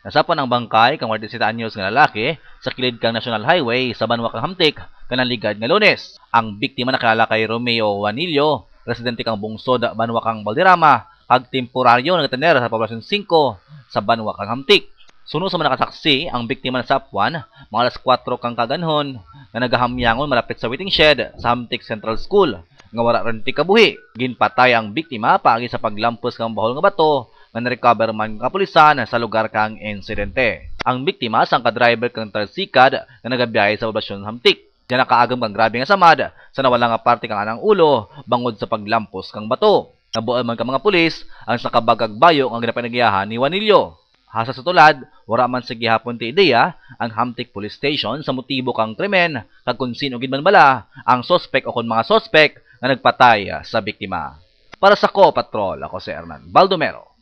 Nasapan ang bangkay kang 47 anyos nga lalaki sa kilid kang National Highway sa Banwa kang Hamtik kanang ligad nga Lunes. Ang biktima nakilala kay Romeo Juanillo, residente kang bungsod Banwa kang Valderrama, kag temporaryo nga tener sa poblasyon 5 sa Banwa kang Hamtik. Suno sa mga nakasaksi, ang biktima na sapwan, mga alas 4 kang kaganhon, na nagahamyangon malapit sa waiting shed sa Hamtik Central School, nga wala rin kabuhi. Ginpatay ang biktima paagi sa paglampos kang bahol nga bato, nga na-recover man kapulisan sa lugar kang insidente. Ang biktima sang ka-driver kang tricycad na nagabiyahe sa poblasyon Hamtik. Diyan nakaagam kang grabe nga samad sa nawala nga parte kang anang ulo bangod sa paglampos kang bato. Nabuan man ka mga pulis ang sakabagag bayo ang ginapanagiyahan ni Juanillo. Hasa sa tulad, wala man sa gihapon ti ideya ang Hamtik Police Station sa motibo kang krimen kag kung sino gid man bala ang sospek o kung mga sospek na nagpatay sa biktima. Para sa Ko Patrol, ako si Hernan Baldomero.